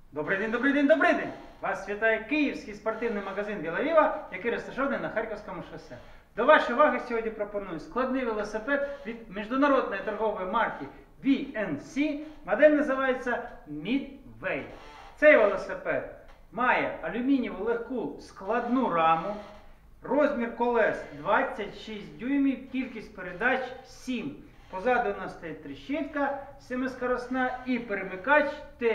Добрий день, добрий день, добрий день! Вас вітає київський спортивний магазин «Біла-Віва», який розташований на Харківському шосе. До вашої уваги сьогодні пропоную складний велосипед від міжнародної торгової марки VNC. Модель називається Midway. Цей велосипед має алюмінієву легку складну раму, розмір колес 26 дюймів, кількість передач 7. Позаду у нас стоїть тріщітка 7-скоросна і перемикач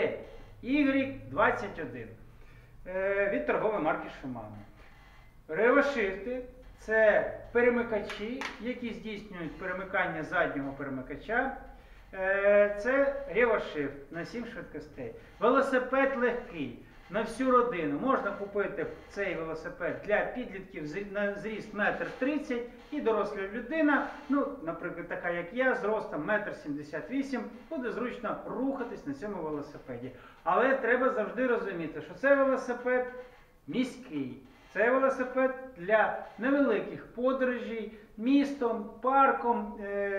TY21 від торгової марки Shimano. Ревошифти – це перемикачі, які здійснюють перемикання заднього перемикача. Це ревошифт на 7 швидкостей. Велосипед легкий. На всю родину можна купити цей велосипед для підлітків на зріст 1,30 м і доросла людина, наприклад, така як я, з ростом 1,78 м, буде зручно рухатись на цьому велосипеді. Але треба завжди розуміти, що це велосипед міський. Це велосипед для невеликих подорожей містом, парком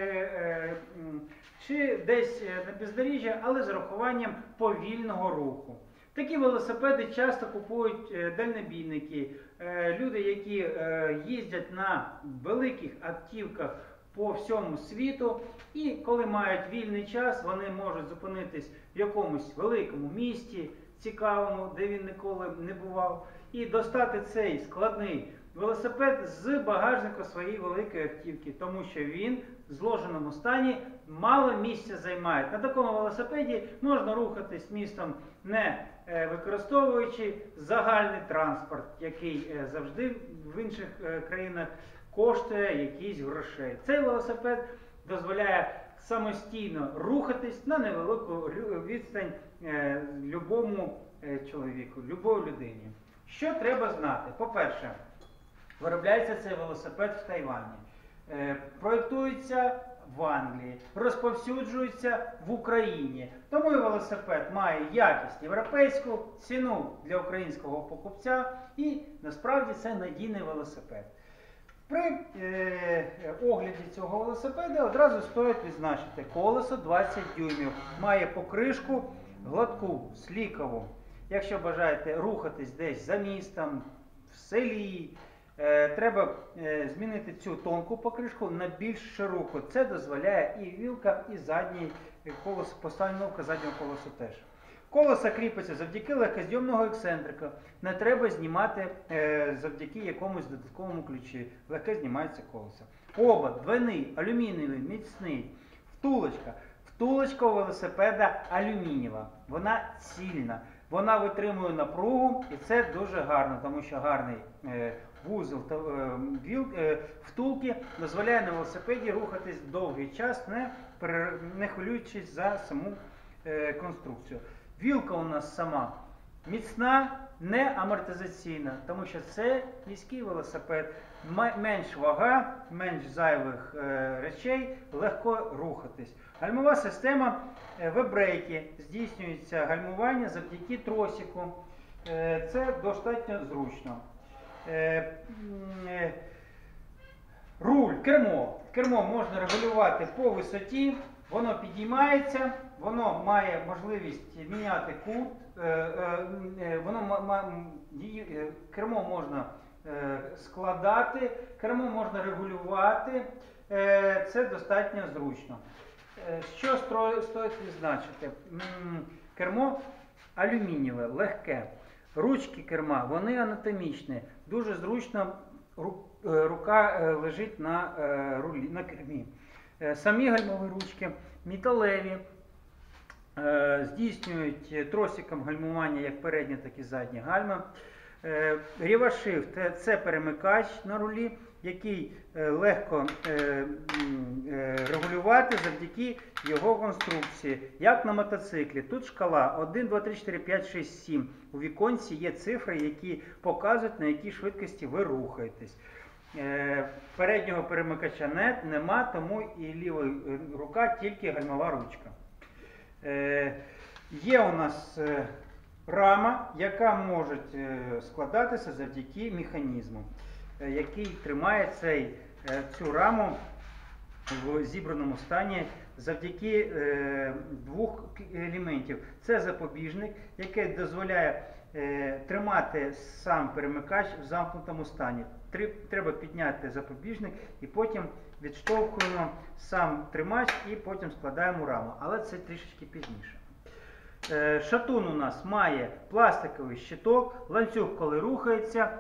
чи десь на бездоріжжя, але з урахуванням повільного руху. Такі велосипеди часто купують дальнобійники, люди, які їздять на великих автівках по всьому світу, і коли мають вільний час, вони можуть зупинитись в якомусь великому місті, цікавому, де він ніколи не бував, і достати цей складний велосипед з багажника своєї великої автівки, тому що він в зложеному стані мало місця займає. На такому велосипеді можна рухатись містом, не використовуючи загальний транспорт, який завжди в інших країнах коштує якісь грошей. Цей велосипед дозволяє самостійно рухатись на невелику відстань любому чоловіку, любої людині. Що треба знати? По-перше, виробляється цей велосипед в Тайвані, проєктується в Англії, розповсюджується в Україні. Тому і велосипед має якість європейську, ціну для українського покупця і насправді це надійний велосипед. При огляді цього велосипеда одразу стоїть відзначити: колесо 20 дюймів, має покришку гладку, слікову. Якщо бажаєте рухатись десь за містом, в селі, треба змінити цю тонку покришку на більш широку. Це дозволяє і вілка, і задній колесо, постановка заднього колеса теж. Колесо кріпиться завдяки легкозйомного ексцентрика. Не треба знімати завдяки якомусь додатковому ключі. Легке знімається колесо. Обод двойний, алюмінієвий, міцний. Втулочка. Втулочка у велосипеда алюмінієва. Вона цільна. Вона витримує напругу, і це дуже гарно, тому що гарний вузол втулки дозволяє на велосипеді рухатись довгий час, не хвилюючись за саму конструкцію. Вілка у нас сама міцна, не амортизаційна, тому що це міський велосипед, менш вага, менш зайвих речей, легко рухатись. Гальмова система веб-брейки, здійснюється гальмування завдяки тросику, це достатньо зручно. Руль, кермо можна регулювати по висоті, воно підіймається, воно має можливість міняти кут, кермо можна складати, кермо можна регулювати, це достатньо зручно. Що стоїть відзначити? Кермо алюмінієве, легке. Ручки керма, вони анатомічні, дуже зручно рука лежить на кермі. Самі гальмові ручки металеві, здійснюють тросиком гальмування як передні, так і задні гальма. Ревошифт – це перемикач на рулі, який легко регулювати завдяки його конструкції, як на мотоциклі. Тут шкала 1, 2, 3, 4, 5, 6, 7. У віконці є цифри, які показують, на якій швидкості ви рухаєтесь. Переднього перемикача нема, тому і ліва рука, тільки гальмова ручка. Є у нас рама, яка може складатися завдяки механізму, який тримає цю раму в зібраному стані завдяки двох елементів. Це запобіжник, який дозволяє тримати сам перемикач в замкнутому стані. Треба підняти запобіжник і потім відштовхуємо сам тримач і потім складаємо раму. Але це трішечки пізніше. Шатун у нас має пластиковий щиток, ланцюг, коли рухається,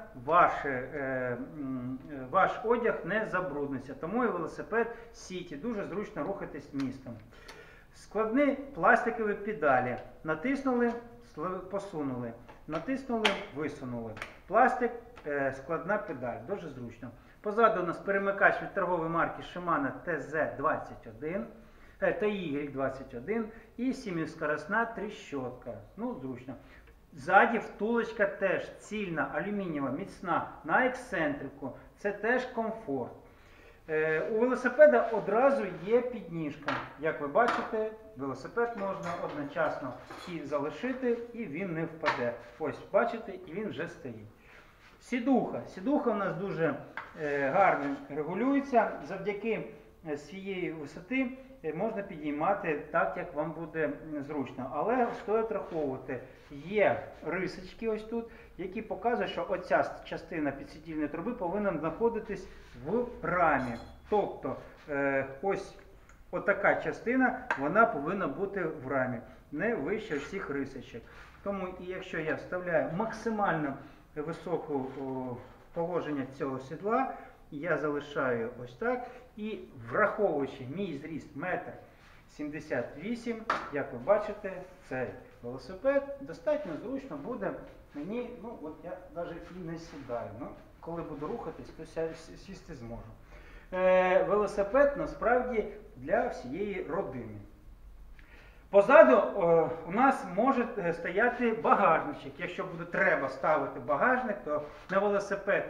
ваш одяг не забрудниться. Тому і велосипед Сіті дуже зручно рухатись містом. Складні пластикові педалі. Натиснули, посунули. Натиснули, висунули. Пластик, складна педаль, дуже зручно. Позаду у нас перемикач від торгової марки Shimano TZ21. TY21 і 7-скоростна тріщотка. Ну, зручно. Ззаді втулочка теж цільна, алюмінієва, міцна, на ексцентрику. Це теж комфорт. У велосипеда одразу є підніжка. Як ви бачите, велосипед можна одночасно і залишити, і він не впаде. Ось, бачите, і він вже стоїть. Сідуха. Сідуха у нас дуже гарно регулюється. Завдяки цієї висоти можна підіймати так, як вам буде зручно. Але стоїть враховувати, є рисочки ось тут, які показують, що оця частина підсидільної труби повинна знаходитись в рамі. Тобто, ось отака частина, вона повинна бути в рамі, не вище всіх рисочок. Тому і якщо я вставляю максимально високе положення цього сідла, я залишаю ось так. І враховуючи мій зріст 1,78 м, як ви бачите, цей велосипед достатньо зручно буде мені, ну от я навіть і не сідаю. Ну, коли буду рухатись, то сісти зможу. Велосипед насправді для всієї родини. Позаду у нас може стояти багажничок. Якщо буде треба ставити багажник, то на велосипед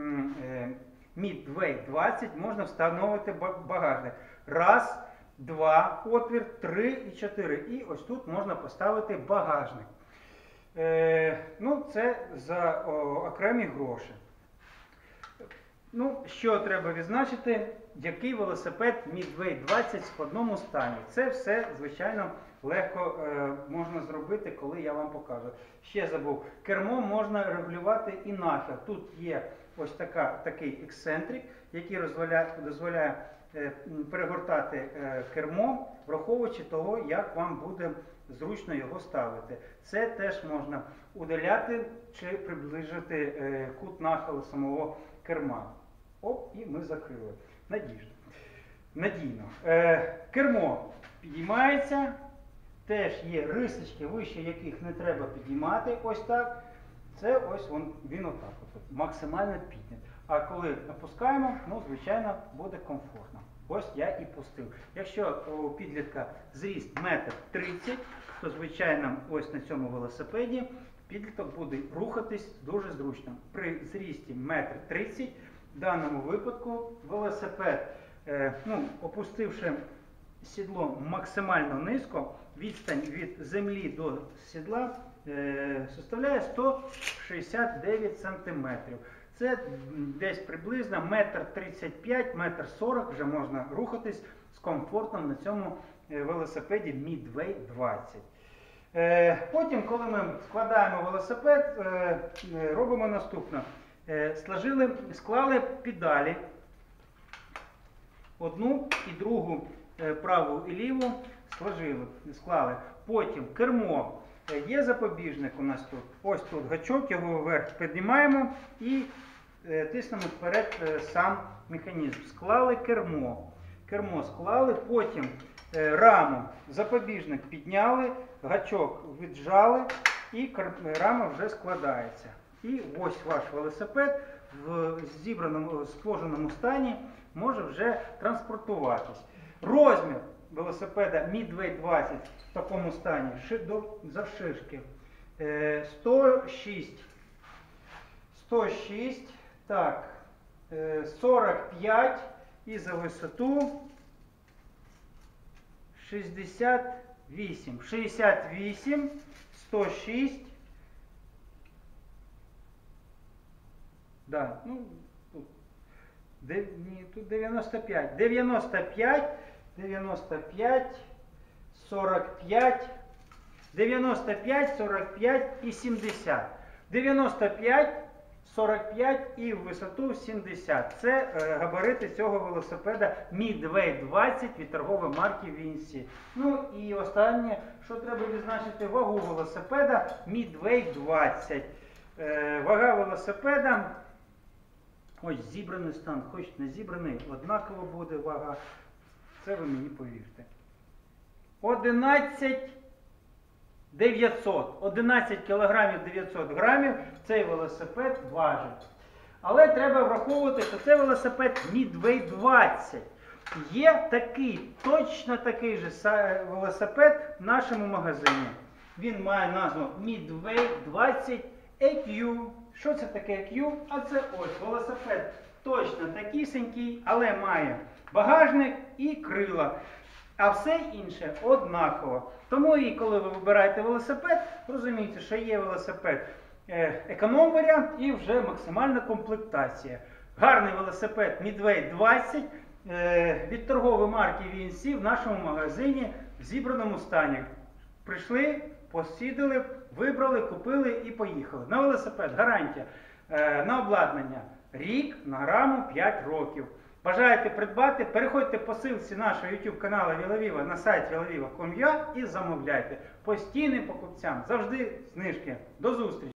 Midway 20 можна встановити багажник. Раз, два, отвір, 3 і 4. І ось тут можна поставити багажник. Ну, це за окремі гроші. Ну, що треба відзначити, який велосипед Midway 20 в складному стані. Це все, звичайно, легко можна зробити, коли я вам покажу. Ще забув, кермо можна регулювати і нахил. Тут є ось такий ексцентрик, який дозволяє перегортати кермо, враховуючи того, як вам буде зручно його ставити. Це теж можна удаляти чи приближити кут нахилу самого керма. Оп, і ми закрили. Надійно. Кермо підіймається. Теж є рисочки, вище яких не треба підіймати. Ось так. Це ось він отак. Максимально піднят. А коли опускаємо, ну, звичайно, буде комфортно. Ось я і пустив. Якщо у підлітка зріст 1,30 м, то, звичайно, ось на цьому велосипеді підліток буде рухатись дуже зручно. При зрісті 1,30 м, в даному випадку велосипед, опустивши сідло максимально низько, відстань від землі до сідла составляє 169 см. Це десь приблизно 1,35 м, 1,40 м вже можна рухатись з комфортом на цьому велосипеді Midway 20. Потім, коли ми складаємо велосипед, робимо наступне. Склали педалі, одну і другу, праву і ліву, склали. Потім кермо. Є запобіжник у нас тут. Ось тут гачок, його вверх піднімаємо і тиснемо вперед сам механізм. Склали кермо. Кермо склали, потім раму, запобіжник підняли, гачок віджали і рама вже складається. І ось ваш велосипед в схоженому стані може вже транспортуватись. Розмір велосипеда Midway 20 в такому стані завширшки 106, так, 45 і за висоту 68, 106. Да, ну, тут 95. 95, 45, 95, 45 і 70. 95, 45 і в висоту 70. Це габарити цього велосипеда Midway 20 від торгової марки VNC. Ну і останнє, що треба відзначити, вагу велосипеда Midway 20. Вага велосипеда, хоч зібраний стан, хоч не зібраний, однаково буде вага. Це ви мені повірте. 11 кг 900 грамів цей велосипед важить. Але треба враховувати, що це велосипед Midway 20. Є такий, точно такий же велосипед в нашому магазині. Він має назву Midway 20 EQ. Що це таке EQ? А це ось велосипед точно такісенький, але має багажник і крила. А все інше однаково. Тому і коли ви вибираєте велосипед, розумієте, що є велосипед економ-варіант і вже максимальна комплектація. Гарний велосипед Midway 20 від торгової марки VNC в нашому магазині в зібраному стані. Прийшли, посідали, вибрали, купили і поїхали. На велосипед гарантія на обладнання рік, на граму 5 років. Бажаєте придбати, переходьте по ссылці нашого YouTube каналу Вілавіва на сайт vilaviva.com.ua і замовляйте. Постійним покупцям завжди знижки. До зустрічі!